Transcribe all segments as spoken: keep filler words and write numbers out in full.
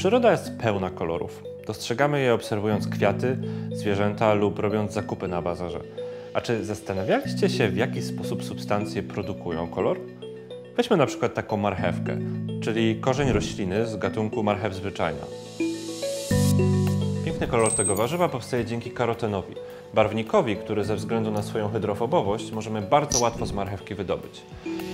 Przyroda jest pełna kolorów. Dostrzegamy je obserwując kwiaty, zwierzęta lub robiąc zakupy na bazarze. A czy zastanawialiście się, w jaki sposób substancje produkują kolor? Weźmy na przykład taką marchewkę, czyli korzeń rośliny z gatunku marchew zwyczajna. Piękny kolor tego warzywa powstaje dzięki karotenowi, barwnikowi, który ze względu na swoją hydrofobowość możemy bardzo łatwo z marchewki wydobyć.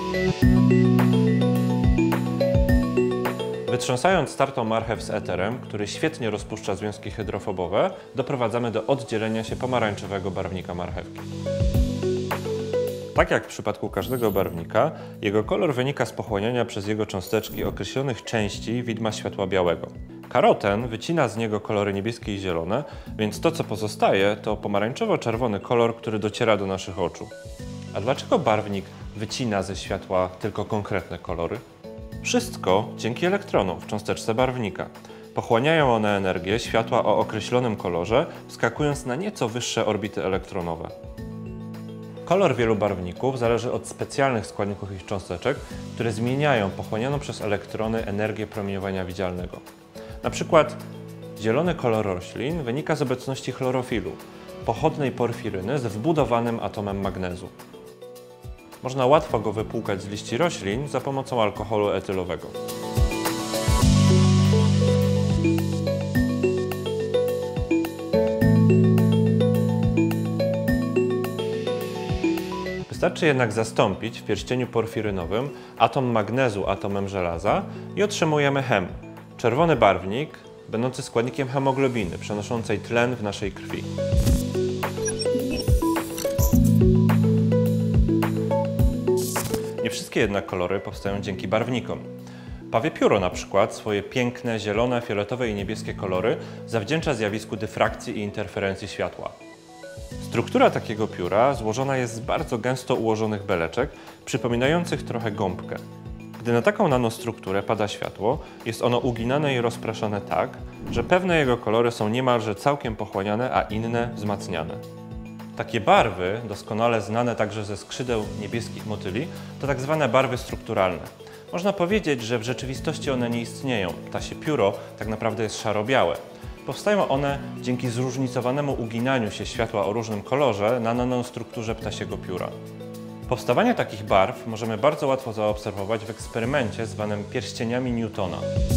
Wytrząsając startą marchew z eterem, który świetnie rozpuszcza związki hydrofobowe, doprowadzamy do oddzielenia się pomarańczowego barwnika marchewki. Tak jak w przypadku każdego barwnika, jego kolor wynika z pochłaniania przez jego cząsteczki określonych części widma światła białego. Karoten wycina z niego kolory niebieskie i zielone, więc to, co pozostaje, to pomarańczowo-czerwony kolor, który dociera do naszych oczu. A dlaczego barwnik wycina ze światła tylko konkretne kolory? Wszystko dzięki elektronom w cząsteczce barwnika. Pochłaniają one energię światła o określonym kolorze, wskakując na nieco wyższe orbity elektronowe. Kolor wielu barwników zależy od specjalnych składników ich cząsteczek, które zmieniają pochłanianą przez elektrony energię promieniowania widzialnego. Na przykład zielony kolor roślin wynika z obecności chlorofilu, pochodnej porfiryny z wbudowanym atomem magnezu. Można łatwo go wypłukać z liści roślin za pomocą alkoholu etylowego. Wystarczy jednak zastąpić w pierścieniu porfirynowym atom magnezu atomem żelaza i otrzymujemy hem, czerwony barwnik będący składnikiem hemoglobiny, przenoszącej tlen w naszej krwi. Nie wszystkie jednak kolory powstają dzięki barwnikom. Pawie pióro na przykład swoje piękne, zielone, fioletowe i niebieskie kolory zawdzięcza zjawisku dyfrakcji i interferencji światła. Struktura takiego pióra złożona jest z bardzo gęsto ułożonych beleczek, przypominających trochę gąbkę. Gdy na taką nanostrukturę pada światło, jest ono uginane i rozpraszane tak, że pewne jego kolory są niemalże całkiem pochłaniane, a inne wzmacniane. Takie barwy, doskonale znane także ze skrzydeł niebieskich motyli, to tak zwane barwy strukturalne. Można powiedzieć, że w rzeczywistości one nie istnieją. Ptasie pióro tak naprawdę jest szaro-białe. Powstają one dzięki zróżnicowanemu uginaniu się światła o różnym kolorze na nanostrukturze ptasiego pióra. Powstawanie takich barw możemy bardzo łatwo zaobserwować w eksperymencie zwanym pierścieniami Newtona.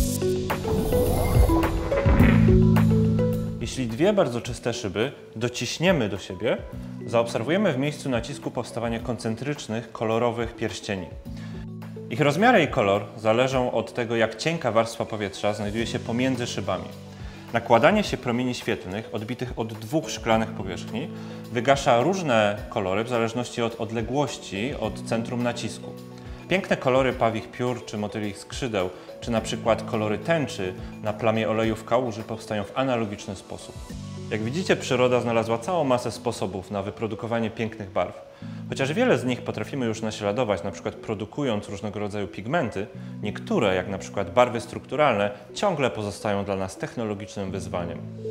Jeśli dwie bardzo czyste szyby dociśniemy do siebie, zaobserwujemy w miejscu nacisku powstawanie koncentrycznych, kolorowych pierścieni. Ich rozmiary i kolor zależą od tego, jak cienka warstwa powietrza znajduje się pomiędzy szybami. Nakładanie się promieni świetlnych odbitych od dwóch szklanych powierzchni wygasza różne kolory w zależności od odległości od centrum nacisku. Piękne kolory pawich piór czy motylich skrzydeł, czy na przykład kolory tęczy na plamie oleju w kałuży powstają w analogiczny sposób. Jak widzicie, przyroda znalazła całą masę sposobów na wyprodukowanie pięknych barw. Chociaż wiele z nich potrafimy już naśladować, na przykład produkując różnego rodzaju pigmenty, niektóre, jak na przykład barwy strukturalne, ciągle pozostają dla nas technologicznym wyzwaniem.